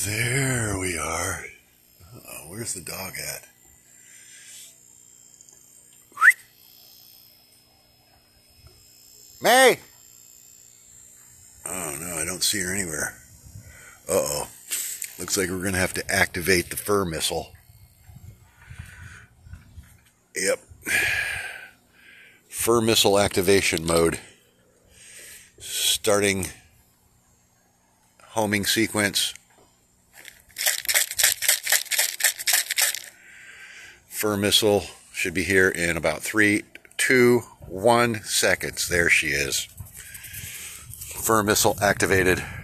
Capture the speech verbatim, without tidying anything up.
There we are. Uh-oh, where's the dog at? May! Oh no, I don't see her anywhere. Uh-oh. Looks like we're going to have to activate the fur missile. Yep. Fur missile activation mode. Starting homing sequence. Fur missile should be here in about three, two, one seconds. There she is. Fur missile activated.